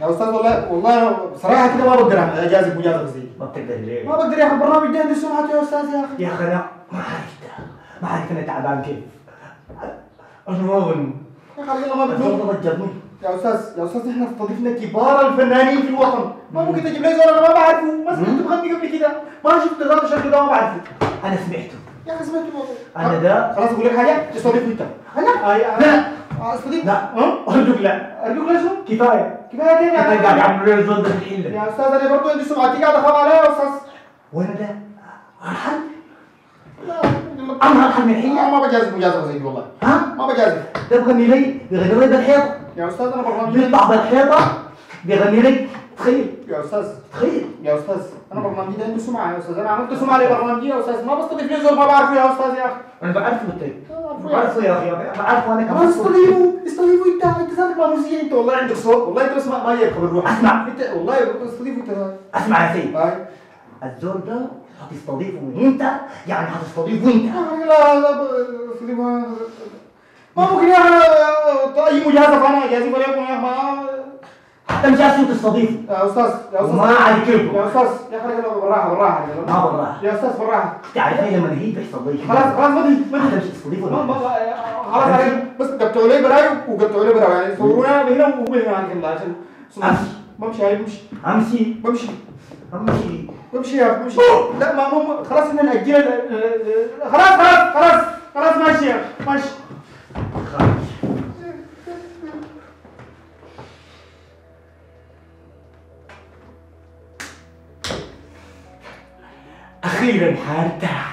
يا استاذ والله والله بصراحه كده ما بقدر اعمل اجازه مجازفه زي ما بتقدر ليه؟ ما بقدر يا اخي البرنامج ده عندي سمعته يا استاذ يا اخي. يا اخي انا ما عرفت انا تعبان كيف. انا ما اظن يا اخي يلا ما بدنا الزول ضجرني. يا استاذ احنا استضفنا كبار الفنانين في الوطن، ما ممكن تجيب لي زول انا ما بعرفه، ما سمعته بغني قبل كده، ما شفت ذات شكله ده ما بعرفه. انا سمعته. يا اخي سمعته انا ده خلاص اقول لك حاجه تستضيفني انت. انا؟ لا استضيف لا ارجوك لا ارجوك ليش؟ كفايه كفايه كده كفايه يعني. قاعد يعملوا لي الزول ده الحين. يا استاذ انا برضه عندي سمعتي قاعد اخاف عليها يا استاذ. وانا ده ارحل؟ لا انا ارحل من الحين؟ ما بجازف مجازفه زي دي والله. ها؟ ما بجازف. ده بغني لي بيغني لي بالحيطه. يا استاذ انا برنامج بيطلع بالحيطه بيغني لي. تخيل يا استاذ تخيل. يا استاذ انا برنامجي ده عنده سمعه يا استاذ، انا عملت سمعه لبرنامجي يا استاذ، ما بستضيف لي زول ما بعرفه يا استاذ يا اخي. انا بعرفه طيب بعرفه يا اخي بعرفه انا ما كمان. استضيفه انت ذاتك ما موسيقي، انت والله عندك صوت، والله انت اسمع ما يركب الروح. اسمع انت والله استضيفه انت. اسمع يا سيد. هاي الزول ده هتستضيفه انت يعني هتستضيفه انت. لا استضيفه ما ممكن يا اخي اي مجازفه انا اجازف عليكم يا اخي ما. حتى مش عارف تستضيفه. يا استاذ يا استاذ وما عاد كيفه. يا استاذ يا اخي بالراحه بالراحه ما بالراحه. يا استاذ بالراحه. تعرف ايه لما نهيت بيحصل لي خلاص ما ما حدا مش تستضيفه ولا خلاص عليك، بس قطعوا لي براي وقطعوا لي براي يعني صورونا هنا وهو هنا عندك الله عشان امشي بمشي هاي بمشي امشي بمشي امشي بمشي يا بمشي. لا ما خلاص احنا نأجل خلاص ماشي يا ماشي. خارج. اخيرا حارتاح.